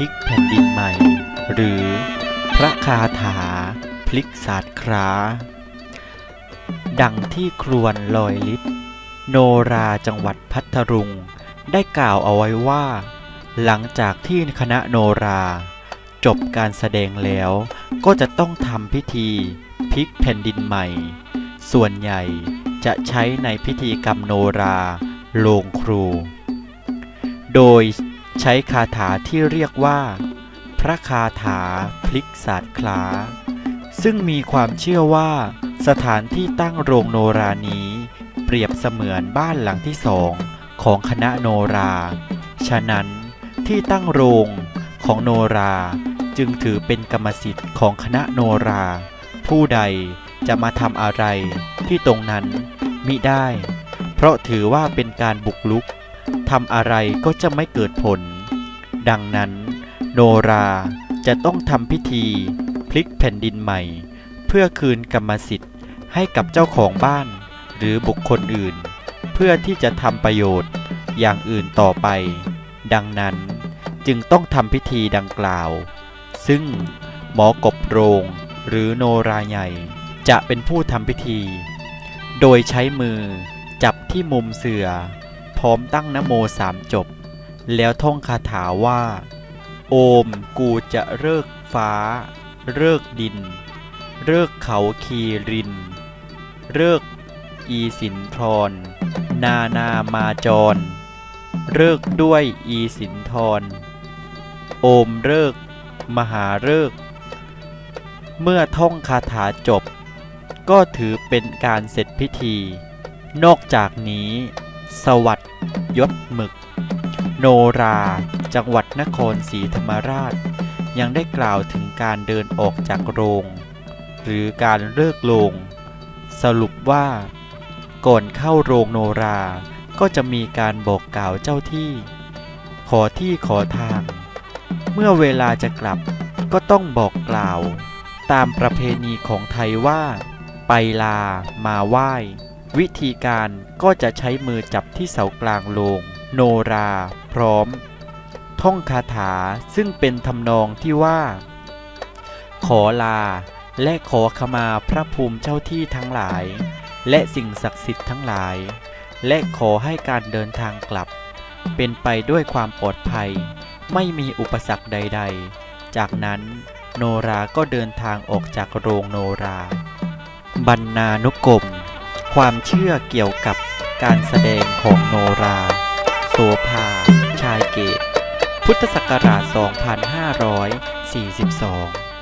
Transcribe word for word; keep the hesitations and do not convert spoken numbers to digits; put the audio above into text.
ลิกแผ่นดินใหม่หรือพระคาถาพลิกศาสตร์คราดังที่ครวญลอยลิศโนราจังหวัดพัทลุงได้กล่าวเอาไว้ว่าหลังจากที่คณะโนราจบการแสดงแล้วก็จะต้องทำพิธีพลิกแผ่นดินใหม่ส่วนใหญ่จะใช้ในพิธีกรรมโนราโรงครูโดยใช้คาถาที่เรียกว่าพระคาถาพลิกศาสตร์คราซึ่งมีความเชื่อว่าสถานที่ตั้งโรงโนรานี้เปรียบเสมือนบ้านหลังที่สองของคณะโนราฉะนั้นที่ตั้งโรงของโนราจึงถือเป็นกรรมสิทธิ์ของคณะโนราผู้ใดจะมาทำอะไรที่ตรงนั้นมิได้เพราะถือว่าเป็นการบุกรุกทำอะไรก็จะไม่เกิดผลดังนั้นโนราจะต้องทำพิธีพลิกแผ่นดินใหม่เพื่อคืนกรรมสิทธิ์ให้กับเจ้าของบ้านหรือบุคคลอื่นเพื่อที่จะทำประโยชน์อย่างอื่นต่อไปดังนั้นจึงต้องทำพิธีดังกล่าวซึ่งหมอกบโรงหรือโนราใหญ่จะเป็นผู้ทำพิธีโดยใช้มือจับที่มุมเสื่อพร้อมตั้งนะโมสามจบแล้วท่องคาถาว่าโอมกูจะเลิกฟ้าเลิกดินเลิกเขาคีรินเลิกอีสินทรนานามาจรเลิกด้วยอีสินทรโอมเลิกมหาเลิกเมื่อท่องคาถาจบก็ถือเป็นการเสร็จพิธีนอกจากนี้สวัสดิ์ยศหมึกโนราจังหวัดนครศรีธรรมราชยังได้กล่าวถึงการเดินออกจากโรงหรือการเลิกโรงสรุปว่าก่อนเข้าโรงโนราก็จะมีการบอกกล่าวเจ้าที่ขอที่ขอทางเมื่อเวลาจะกลับก็ต้องบอกกล่าวตามประเพณีของไทยว่าไปลามาไหว้วิธีการก็จะใช้มือจับที่เสากลางโรงโนราพร้อมท่องคาถาซึ่งเป็นทำนองที่ว่าขอลาและขอขมาพระภูมิเจ้าที่ทั้งหลายและสิ่งศักดิ์สิทธิ์ทั้งหลายและขอให้การเดินทางกลับเป็นไปด้วยความปลอดภัยไม่มีอุปสรรคใดๆจากนั้นโนราก็เดินทางออกจากโรงโนราบรรณานุกรมความเชื่อเกี่ยวกับการแสดงของโนราโสภาชายเกตพุทธศักราช สองพันห้าร้อยสี่สิบสอง